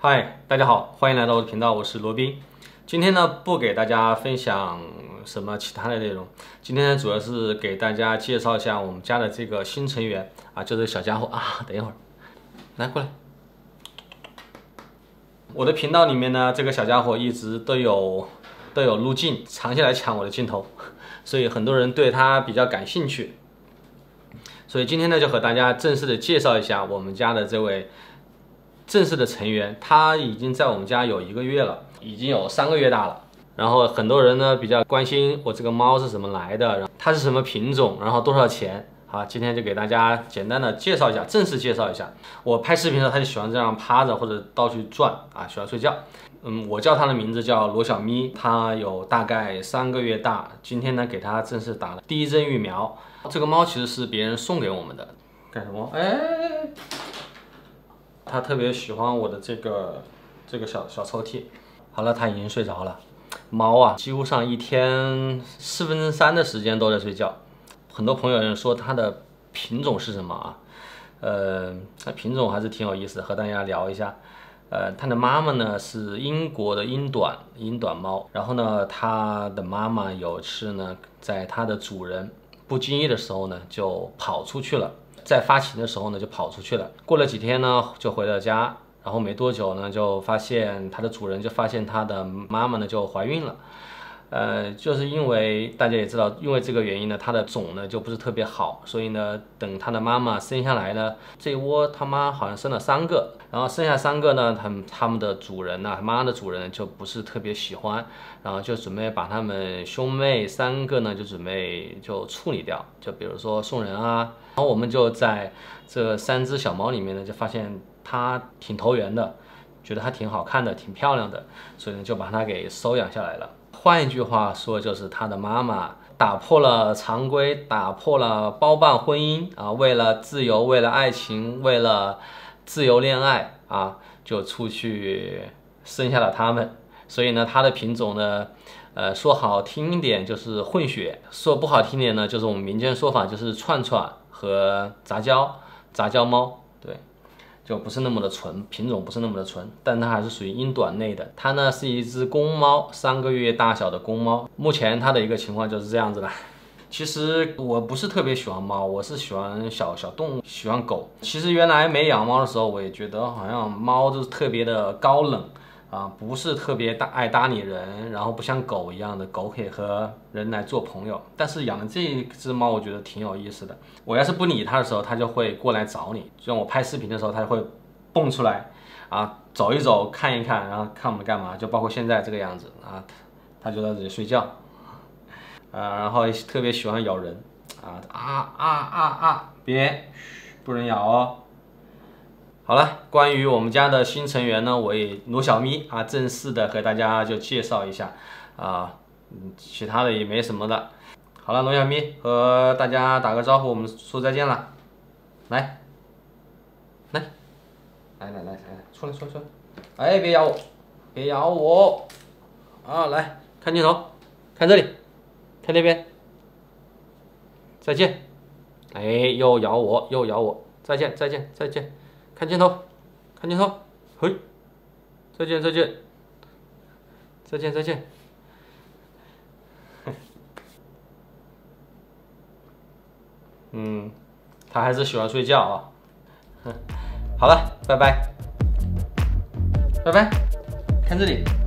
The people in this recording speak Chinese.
嗨，大家好，欢迎来到我的频道，我是罗宾。今天呢，不给大家分享什么其他的内容，今天呢，主要是给大家介绍一下我们家的这个新成员啊，就这个小家伙啊。等一会儿，来过来。我的频道里面呢，这个小家伙一直都有路径，藏起来抢我的镜头，所以很多人对他比较感兴趣。所以今天呢，就和大家正式的介绍一下我们家的这位正式的成员，他已经在我们家有1个月了，已经有3个月大了。然后很多人呢比较关心我这个猫是怎么来的，然后它是什么品种，然后多少钱。好，今天就给大家简单的介绍一下，正式介绍一下。我拍视频的时候，它就喜欢这样趴着或者到处转啊，喜欢睡觉。我叫它的名字叫罗小咪，它有大概3个月大。今天呢，给它正式打了第1针疫苗。这个猫其实是别人送给我们的。干什么？哎，它特别喜欢我的这个小抽屉。好了，它已经睡着了。猫啊，几乎上一天3/4的时间都在睡觉。很多朋友说它的品种是什么啊？那品种还是挺有意思的，和大家聊一下。它的妈妈呢是英国的英短猫，然后呢，它的妈妈有一次呢，在它的主人不经意的时候呢，就跑出去了，在发情的时候呢就跑出去了。过了几天呢，就回了家，然后没多久呢，就发现它的主人就发现它的妈妈呢就怀孕了。就是因为大家也知道，因为这个原因呢，它的种呢就不是特别好，所以呢，等它的妈妈生下来呢，这窝他妈好像生了3个，然后剩下3个呢，他们的主人呢，妈的主人就不是特别喜欢，然后就准备把他们兄妹3个呢，就准备就处理掉，就比如说送人啊。然后我们就在这3只小猫里面呢，就发现它挺投缘的，觉得它挺好看的，挺漂亮的，所以呢，就把它给收养下来了。换一句话说，就是他的妈妈打破了常规，打破了包办婚姻啊，为了自由，为了爱情，为了自由恋爱啊，就出去生下了他们。所以呢，它的品种呢，说好听一点就是混血，说不好听点呢，就是我们民间说法就是串串和杂交猫。对。就不是那么的纯，品种不是那么的纯，但它还是属于英短类的。它呢是一只公猫，3个月大小的公猫。目前它的一个情况就是这样子的。其实我不是特别喜欢猫，我是喜欢小动物，喜欢狗。其实原来没养猫的时候，我也觉得好像猫就是特别的高冷啊，不是特别爱搭理人，然后不像狗一样的，狗可以和人来做朋友。但是养了这只猫，我觉得挺有意思的。我要是不理它的时候，它就会过来找你。就像我拍视频的时候，它就会蹦出来啊，走一走，看一看，然后看我们干嘛。就包括现在这个样子啊，它就在这里睡觉，然后特别喜欢咬人别，不能咬哦。好了，关于我们家的新成员呢，我也罗小咪啊，正式的和大家就介绍一下啊，其他的也没什么的。好了，罗小咪和大家打个招呼，我们说再见了。来，出来，哎，别咬我啊！来看镜头，看这里，看那边，再见。哎，又咬我，再见，看镜头，嘿，再见。他还是喜欢睡觉啊。好了，拜拜，看这里。